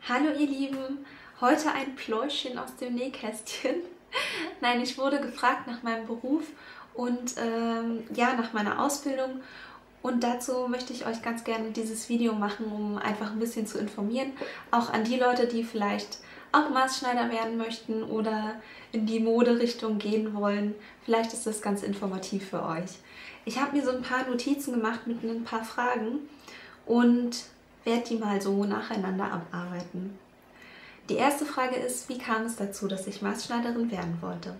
Hallo ihr Lieben, heute ein Pläuschchen aus dem Nähkästchen. Nein, ich wurde gefragt nach meinem Beruf und ja, nach meiner Ausbildung. Und dazu möchte ich euch ganz gerne dieses Video machen, um einfach ein bisschen zu informieren. Auch an die Leute, die vielleicht auch Maßschneider werden möchten oder in die Moderichtung gehen wollen. Vielleicht ist das ganz informativ für euch. Ich habe mir so ein paar Notizen gemacht mit ein paar Fragen und werde die mal so nacheinander abarbeiten. Die erste Frage ist, wie kam es dazu, dass ich Maßschneiderin werden wollte?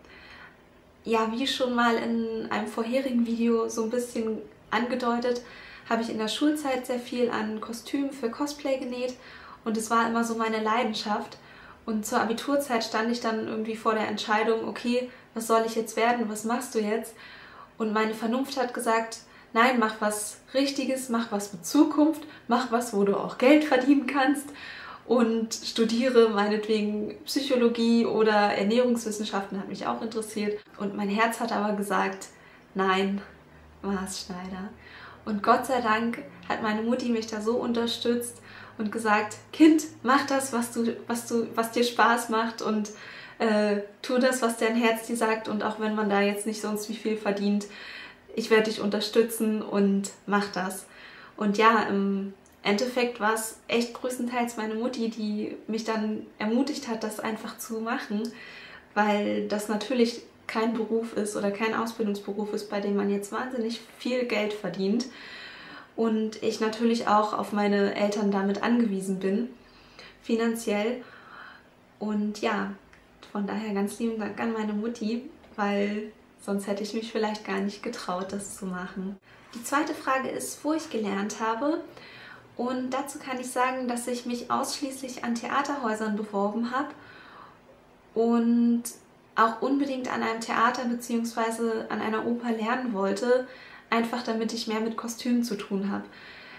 Ja, wie schon mal in einem vorherigen Video so ein bisschen angedeutet, habe ich in der Schulzeit sehr viel an Kostümen für Cosplay genäht und es war immer so meine Leidenschaft. Und zur Abiturzeit stand ich dann irgendwie vor der Entscheidung, okay, was soll ich jetzt werden, was machst du jetzt? Und meine Vernunft hat gesagt, nein, mach was Richtiges, mach was mit Zukunft, mach was, wo du auch Geld verdienen kannst und studiere meinetwegen Psychologie oder Ernährungswissenschaften, hat mich auch interessiert. Und mein Herz hat aber gesagt, nein, Maßschneider. Und Gott sei Dank hat meine Mutti mich da so unterstützt und gesagt, Kind, mach das, was dir Spaß macht und tu das, was dein Herz dir sagt, und auch wenn man da jetzt nicht sonst wie viel verdient, ich werde dich unterstützen und mach das. Und ja, im Endeffekt war es echt größtenteils meine Mutti, die mich dann ermutigt hat, das einfach zu machen, weil das natürlich kein Beruf ist oder kein Ausbildungsberuf ist, bei dem man jetzt wahnsinnig viel Geld verdient und ich natürlich auch auf meine Eltern damit angewiesen bin, finanziell. Und ja, von daher ganz lieben Dank an meine Mutti, weil sonst hätte ich mich vielleicht gar nicht getraut, das zu machen. Die zweite Frage ist, wo ich gelernt habe. Und dazu kann ich sagen, dass ich mich ausschließlich an Theaterhäusern beworben habe und auch unbedingt an einem Theater bzw. an einer Oper lernen wollte, einfach damit ich mehr mit Kostümen zu tun habe.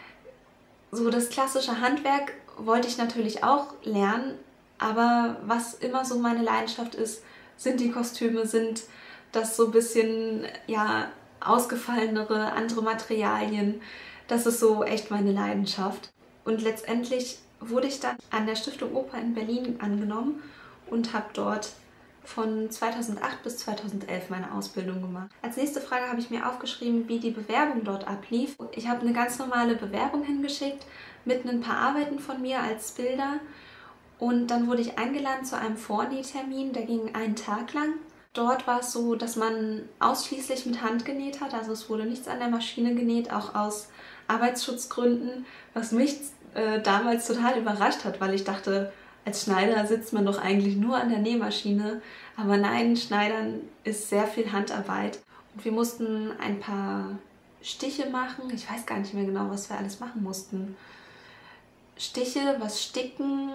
So das klassische Handwerk wollte ich natürlich auch lernen, aber was immer so meine Leidenschaft ist, sind die Kostüme, sind das so ein bisschen, ja, ausgefallenere, andere Materialien. Das ist so echt meine Leidenschaft. Und letztendlich wurde ich dann an der Stiftung Oper in Berlin angenommen und habe dort von 2008 bis 2011 meine Ausbildung gemacht. Als nächste Frage habe ich mir aufgeschrieben, wie die Bewerbung dort ablief. Ich habe eine ganz normale Bewerbung hingeschickt mit ein paar Arbeiten von mir als Bilder und dann wurde ich eingeladen zu einem Vornähtermin, der ging einen Tag lang. Dort war es so, dass man ausschließlich mit Hand genäht hat, also es wurde nichts an der Maschine genäht, auch aus Arbeitsschutzgründen, was mich damals total überrascht hat, weil ich dachte, als Schneider sitzt man doch eigentlich nur an der Nähmaschine, aber nein, Schneidern ist sehr viel Handarbeit. Und wir mussten ein paar Stiche machen, ich weiß gar nicht mehr genau, was wir alles machen mussten. Stiche, was sticken,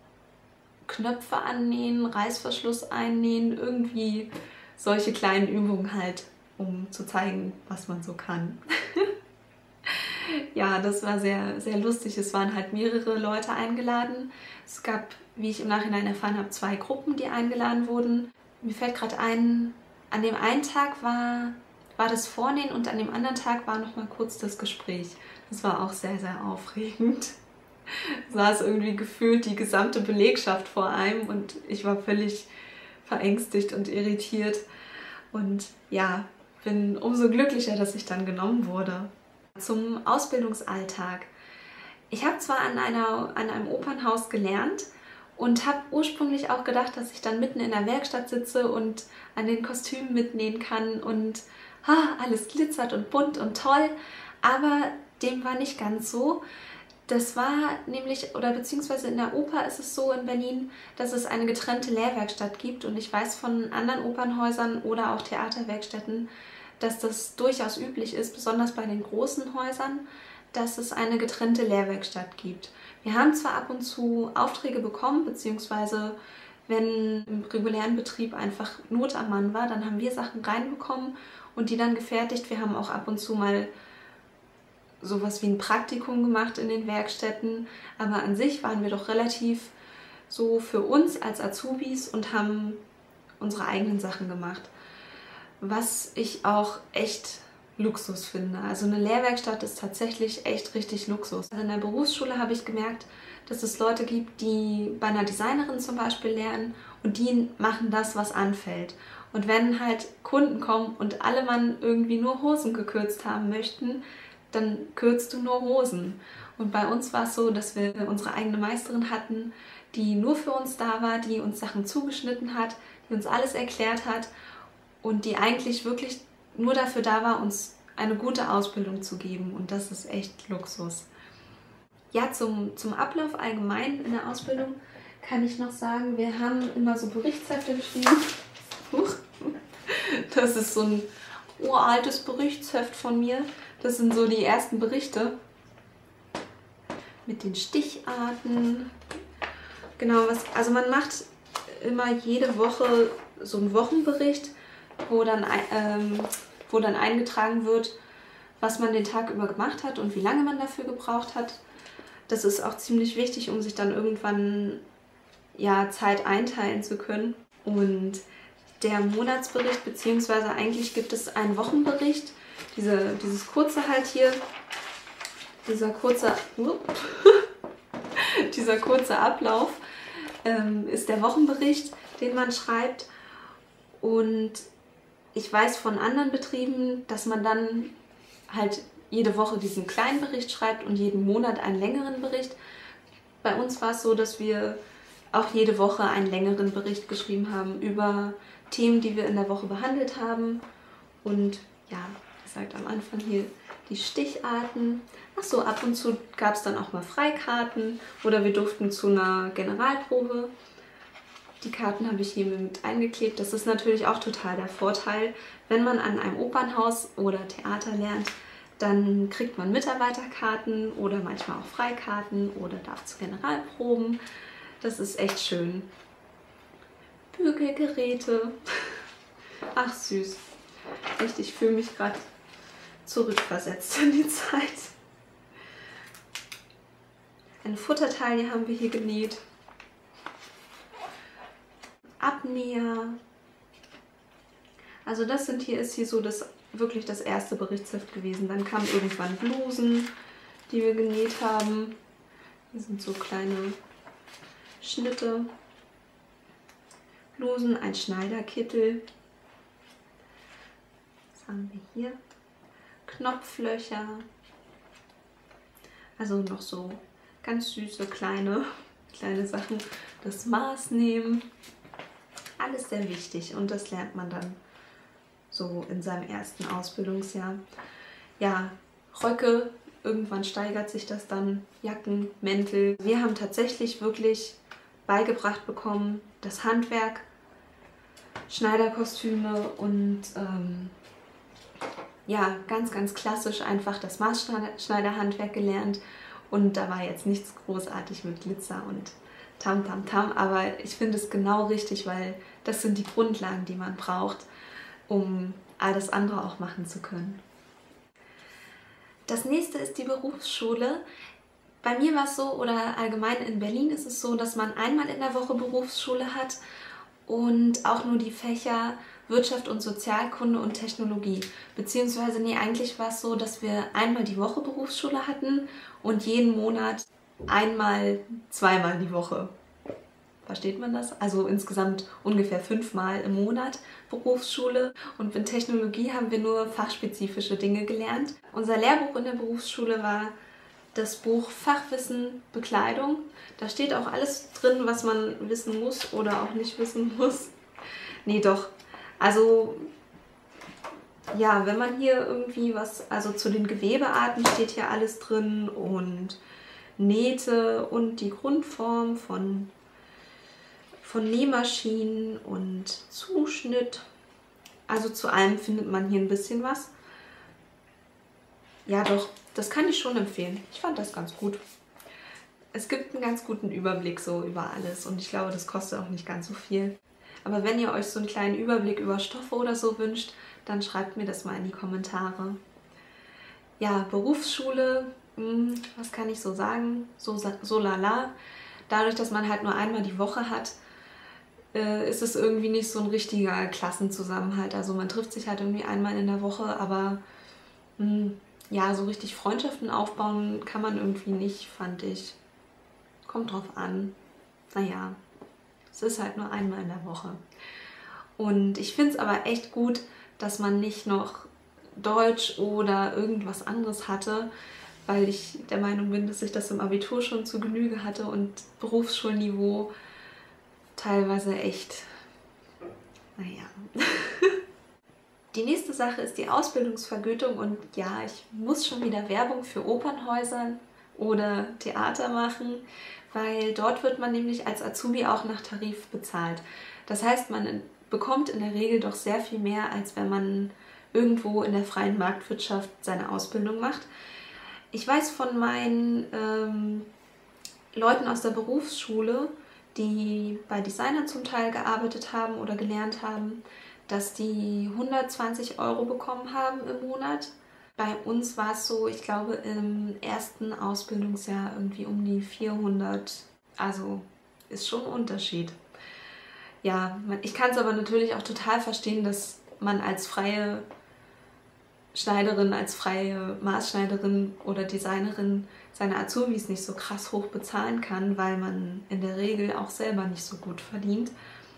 Knöpfe annähen, Reißverschluss einnähen, irgendwie solche kleinen Übungen halt, um zu zeigen, was man so kann. Ja, das war sehr, sehr lustig. Es waren halt mehrere Leute eingeladen. Es gab, wie ich im Nachhinein erfahren habe, 2 Gruppen, die eingeladen wurden. Mir fällt gerade ein, an dem einen Tag war das Vornähen und an dem anderen Tag war noch mal kurz das Gespräch. Das war auch sehr, sehr aufregend. Saß irgendwie gefühlt die gesamte Belegschaft vor einem und ich war völlig verängstigt und irritiert. Und ja, bin umso glücklicher, dass ich dann genommen wurde. Zum Ausbildungsalltag. Ich habe zwar an einem Opernhaus gelernt und habe ursprünglich auch gedacht, dass ich dann mitten in der Werkstatt sitze und an den Kostümen mitnähen kann und alles glitzert und bunt und toll, aber dem war nicht ganz so. Das war nämlich, oder beziehungsweise in der Oper ist es so in Berlin, dass es eine getrennte Lehrwerkstatt gibt und ich weiß von anderen Opernhäusern oder auch Theaterwerkstätten, dass das durchaus üblich ist, besonders bei den großen Häusern, dass es eine getrennte Lehrwerkstatt gibt. Wir haben zwar ab und zu Aufträge bekommen, beziehungsweise wenn im regulären Betrieb einfach Not am Mann war, dann haben wir Sachen reinbekommen und die dann gefertigt. Wir haben auch ab und zu mal sowas wie ein Praktikum gemacht in den Werkstätten, aber an sich waren wir doch relativ so für uns als Azubis und haben unsere eigenen Sachen gemacht. Was ich auch echt Luxus finde. Also eine Lehrwerkstatt ist tatsächlich echt richtig Luxus. Also in der Berufsschule habe ich gemerkt, dass es Leute gibt, die bei einer Designerin zum Beispiel lernen und die machen das, was anfällt. Und wenn halt Kunden kommen und alle Mann irgendwie nur Hosen gekürzt haben möchten, dann kürzt du nur Hosen. Und bei uns war es so, dass wir unsere eigene Meisterin hatten, die nur für uns da war, die uns Sachen zugeschnitten hat, die uns alles erklärt hat und die eigentlich wirklich nur dafür da war, uns eine gute Ausbildung zu geben. Und das ist echt Luxus. Ja, zum Ablauf allgemein in der Ausbildung kann ich noch sagen, wir haben immer so Berichtshefte geschrieben. Das ist so ein uraltes Berichtsheft von mir. Das sind so die ersten Berichte mit den Sticharten. Genau, also man macht immer jede Woche so einen Wochenbericht, wo dann eingetragen wird, was man den Tag über gemacht hat und wie lange man dafür gebraucht hat. Das ist auch ziemlich wichtig, um sich dann irgendwann Zeit einteilen zu können. Und der Monatsbericht, beziehungsweise eigentlich gibt es einen Wochenbericht, dieses kurze halt hier, dieser kurze Ablauf ist der Wochenbericht, den man schreibt. Und ich weiß von anderen Betrieben, dass man dann halt jede Woche diesen kleinen Bericht schreibt und jeden Monat einen längeren Bericht. Bei uns war es so, dass wir auch jede Woche einen längeren Bericht geschrieben haben über Themen, die wir in der Woche behandelt haben. Und ja, wie gesagt, am Anfang hier die Sticharten. Achso, ab und zu gab es dann auch mal Freikarten oder wir durften zu einer Generalprobe. Die Karten habe ich hier mit eingeklebt. Das ist natürlich auch total der Vorteil, wenn man an einem Opernhaus oder Theater lernt, dann kriegt man Mitarbeiterkarten oder manchmal auch Freikarten oder darf zu Generalproben. Das ist echt schön. Bügelgeräte. Ach süß. Echt, ich fühle mich gerade zurückversetzt in die Zeit. Eine Futtertaille haben wir hier genäht. Abnäher. Also das ist hier so wirklich das erste Berichtsheft gewesen. Dann kamen irgendwann Blusen, die wir genäht haben. Hier sind so kleine Schnitte. Blusen, ein Schneiderkittel. Was haben wir hier? Knopflöcher. Also noch so ganz süße kleine Sachen. Das Maß nehmen. Alles sehr wichtig und das lernt man dann so in seinem ersten Ausbildungsjahr. Ja, Röcke, irgendwann steigert sich das dann, Jacken, Mäntel. Wir haben tatsächlich wirklich beigebracht bekommen, das Handwerk, Schneiderkostüme und ja, ganz, ganz klassisch einfach das Maßschneiderhandwerk gelernt. Und da war jetzt nichts großartig mit Glitzer und Tam, Tam, Tam, aber ich finde es genau richtig, weil das sind die Grundlagen, die man braucht, um alles andere auch machen zu können. Das nächste ist die Berufsschule. Bei mir war es so, oder allgemein in Berlin ist es so, dass man einmal in der Woche Berufsschule hat und auch nur die Fächer Wirtschaft und Sozialkunde und Technologie. Beziehungsweise, nee, eigentlich war es so, dass wir einmal die Woche Berufsschule hatten und jeden Monat zweimal die Woche. Versteht man das? Also insgesamt ungefähr 5-mal im Monat Berufsschule. Und in Technologie haben wir nur fachspezifische Dinge gelernt. Unser Lehrbuch in der Berufsschule war das Buch Fachwissen Bekleidung. Da steht auch alles drin, was man wissen muss oder auch nicht wissen muss. Nee, doch. Also ja, wenn man hier irgendwie also zu den Gewebearten steht hier alles drin und Nähte und die Grundform von Nähmaschinen und Zuschnitt. Also zu allem findet man hier ein bisschen was. Ja doch, das kann ich schon empfehlen. Ich fand das ganz gut. Es gibt einen ganz guten Überblick so über alles und ich glaube, das kostet auch nicht ganz so viel. Aber wenn ihr euch so einen kleinen Überblick über Stoffe oder so wünscht, dann schreibt mir das mal in die Kommentare. Ja, Berufsschule, was kann ich so sagen? So lala. Dadurch, dass man halt nur einmal die Woche hat, ist es irgendwie nicht so ein richtiger Klassenzusammenhalt. Also man trifft sich halt irgendwie einmal in der Woche, aber Ja, so richtig Freundschaften aufbauen kann man irgendwie nicht, fand ich. Kommt drauf an. Naja, es ist halt nur einmal in der Woche. Und ich finde es aber echt gut, dass man nicht noch Deutsch oder irgendwas anderes hatte, weil ich der Meinung bin, dass ich das im Abitur schon zu Genüge hatte und Berufsschulniveau teilweise echt, naja. Die nächste Sache ist die Ausbildungsvergütung und ja, ich muss schon wieder Werbung für Opernhäuser oder Theater machen, weil dort wird man nämlich als Azubi auch nach Tarif bezahlt. Das heißt, man bekommt in der Regel doch sehr viel mehr, als wenn man irgendwo in der freien Marktwirtschaft seine Ausbildung macht. Ich weiß von meinen Leuten aus der Berufsschule, die bei Designern zum Teil gearbeitet haben oder gelernt haben, dass die 120 € bekommen haben im Monat. Bei uns war es so, ich glaube im ersten Ausbildungsjahr irgendwie um die 400. Also ist schon ein Unterschied. Ja, ich kann es aber natürlich auch total verstehen, dass man als freie Schneiderin, als freie Maßschneiderin oder Designerin seine Azubis nicht so krass hoch bezahlen kann, weil man in der Regel auch selber nicht so gut verdient.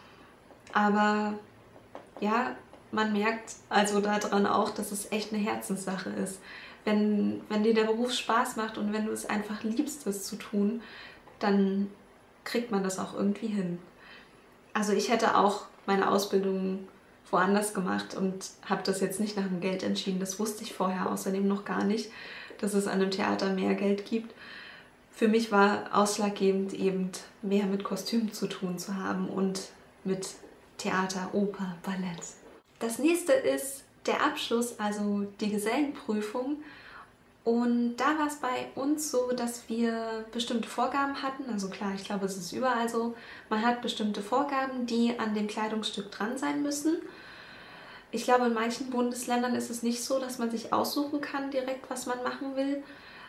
Aber ja, man merkt also daran auch, dass es echt eine Herzenssache ist. Wenn dir der Beruf Spaß macht und wenn du es einfach liebst, das zu tun, dann kriegt man das auch irgendwie hin. Also ich hätte auch meine Ausbildung woanders gemacht und habe das jetzt nicht nach dem Geld entschieden. Das wusste ich vorher außerdem noch gar nicht, dass es an einem Theater mehr Geld gibt. Für mich war ausschlaggebend eben mehr mit Kostümen zu tun zu haben und mit Theater, Oper, Ballett. Das nächste ist der Abschluss, also die Gesellenprüfung. Und da war es bei uns so, dass wir bestimmte Vorgaben hatten. Also klar, ich glaube, es ist überall so. Man hat bestimmte Vorgaben, die an dem Kleidungsstück dran sein müssen. Ich glaube, in manchen Bundesländern ist es nicht so, dass man sich aussuchen kann direkt, was man machen will.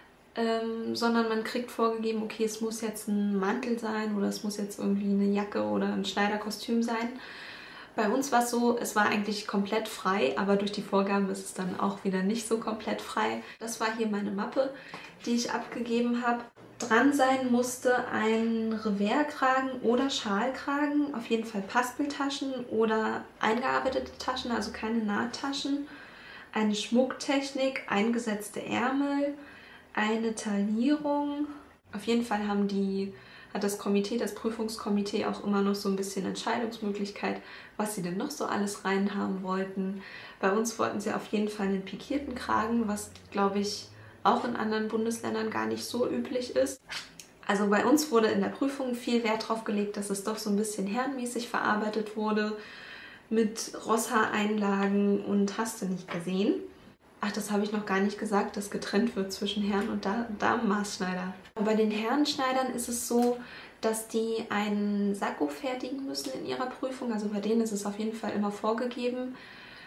Sondern man kriegt vorgegeben, okay, es muss jetzt ein Mantel sein oder es muss jetzt irgendwie eine Jacke oder ein Schneiderkostüm sein. Bei uns war es so, es war eigentlich komplett frei, aber durch die Vorgaben ist es dann auch wieder nicht so komplett frei. Das war hier meine Mappe, die ich abgegeben habe. Dran sein musste ein Revers-Kragen oder Schalkragen, auf jeden Fall Paspeltaschen oder eingearbeitete Taschen, also keine Nahttaschen, eine Schmucktechnik, eingesetzte Ärmel, eine Taillierung. Auf jeden Fall hat das Komitee, das Prüfungskomitee auch immer noch so ein bisschen Entscheidungsmöglichkeit, was sie denn noch so alles reinhaben wollten. Bei uns wollten sie auf jeden Fall einen pikierten Kragen, was, glaube ich, auch in anderen Bundesländern gar nicht so üblich ist. Also bei uns wurde in der Prüfung viel Wert darauf gelegt, dass es doch so ein bisschen herrenmäßig verarbeitet wurde, mit Rosshaareinlagen und hast du nicht gesehen. Ach, das habe ich noch gar nicht gesagt, dass getrennt wird zwischen Herren- und Damenmaßschneider. Bei den Herrenschneidern ist es so, dass die einen Sakko fertigen müssen in ihrer Prüfung. Also bei denen ist es auf jeden Fall immer vorgegeben.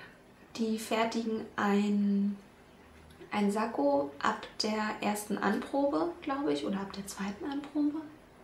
Die fertigen ein Sakko ab der ersten Anprobe, glaube ich, oder ab der zweiten Anprobe.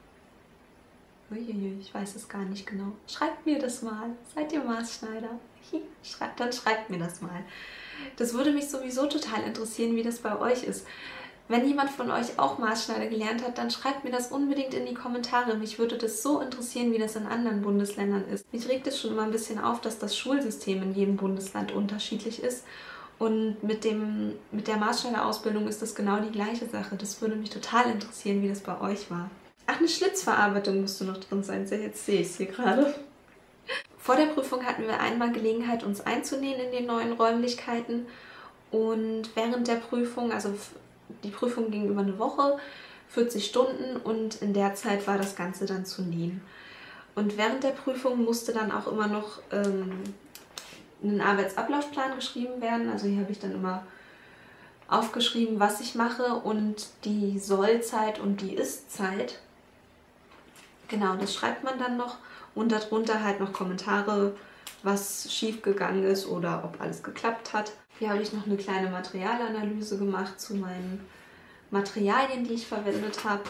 Uiuiui, ich weiß es gar nicht genau. Schreibt mir das mal. Seid ihr Maßschneider? Dann schreibt mir das mal. Das würde mich sowieso total interessieren, wie das bei euch ist. Wenn jemand von euch auch Maßschneider gelernt hat, dann schreibt mir das unbedingt in die Kommentare. Mich würde das so interessieren, wie das in anderen Bundesländern ist. Mich regt es schon immer ein bisschen auf, dass das Schulsystem in jedem Bundesland unterschiedlich ist. Und mit der Maßschneiderausbildung ist das genau die gleiche Sache. Das würde mich total interessieren, wie das bei euch war. Ach, eine Schlitzverarbeitung müsste noch drin sein. Jetzt sehe ich es hier gerade. Vor der Prüfung hatten wir einmal Gelegenheit, uns einzunähen in den neuen Räumlichkeiten. Und während der Prüfung, also die Prüfung ging über eine Woche, 40 Stunden und in der Zeit war das Ganze dann zu nähen. Und während der Prüfung musste dann auch immer noch ein Arbeitsablaufplan geschrieben werden. Also hier habe ich dann immer aufgeschrieben, was ich mache und die Sollzeit und die Ist-Zeit. Genau, das schreibt man dann noch und darunter halt noch Kommentare, was schief gegangen ist oder ob alles geklappt hat. Hier habe ich noch eine kleine Materialanalyse gemacht zu meinen Materialien, die ich verwendet habe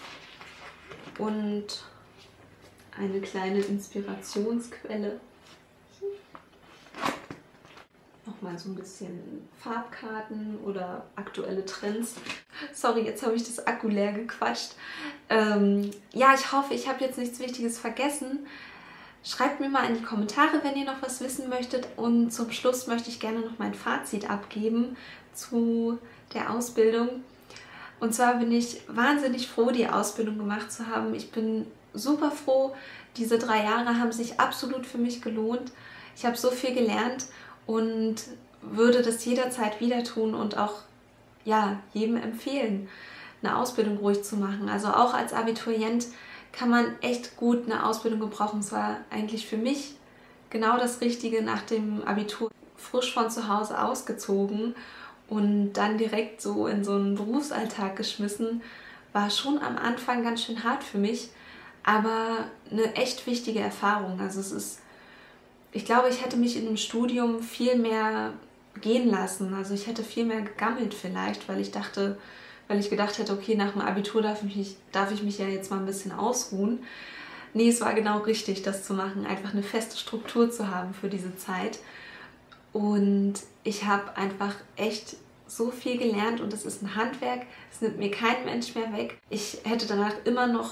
und eine kleine Inspirationsquelle. mal so ein bisschen Farbkarten oder aktuelle Trends. Sorry, jetzt habe ich das Akku leer gequatscht. Ja, ich hoffe, ich habe jetzt nichts Wichtiges vergessen. Schreibt mir mal in die Kommentare, wenn ihr noch was wissen möchtet. Und zum Schluss möchte ich gerne noch mein Fazit abgeben zu der Ausbildung. Und zwar bin ich wahnsinnig froh, die Ausbildung gemacht zu haben. Ich bin super froh. Diese 3 Jahre haben sich absolut für mich gelohnt. Ich habe so viel gelernt und würde das jederzeit wieder tun und auch ja, jedem empfehlen, eine Ausbildung ruhig zu machen. Also auch als Abiturient kann man echt gut eine Ausbildung gebrauchen. Es war eigentlich für mich genau das Richtige nach dem Abitur. Frisch von zu Hause ausgezogen und dann direkt so in so einen Berufsalltag geschmissen, war schon am Anfang ganz schön hart für mich, aber eine echt wichtige Erfahrung. Also ich glaube, ich hätte mich in dem Studium viel mehr gehen lassen. Also ich hätte viel mehr gegammelt vielleicht, weil ich gedacht hätte, okay, nach dem Abitur darf ich mich ja jetzt mal ein bisschen ausruhen. Nee, es war genau richtig, das zu machen, einfach eine feste Struktur zu haben für diese Zeit. Und ich habe einfach echt so viel gelernt und es ist ein Handwerk, es nimmt mir kein Mensch mehr weg. Ich hätte danach immer noch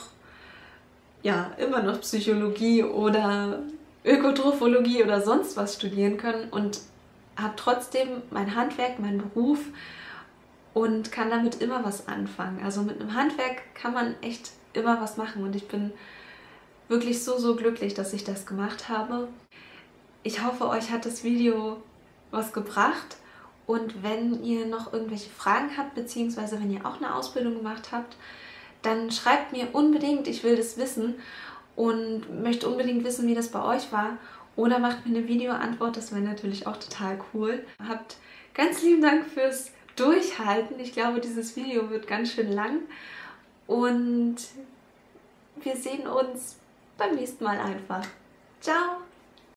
Psychologie oder Ökotrophologie oder sonst was studieren können und habe trotzdem mein Handwerk, meinen Beruf und kann damit immer was anfangen. Also mit einem Handwerk kann man echt immer was machen und ich bin wirklich so glücklich, dass ich das gemacht habe. Ich hoffe, euch hat das Video was gebracht und wenn ihr noch irgendwelche Fragen habt, beziehungsweise wenn ihr auch eine Ausbildung gemacht habt, dann schreibt mir unbedingt, ich will das wissen und möchte unbedingt wissen, wie das bei euch war. Oder macht mir eine Videoantwort, das wäre natürlich auch total cool. Habt ganz lieben Dank fürs Durchhalten. Ich glaube, dieses Video wird ganz schön lang und wir sehen uns beim nächsten Mal einfach. Ciao!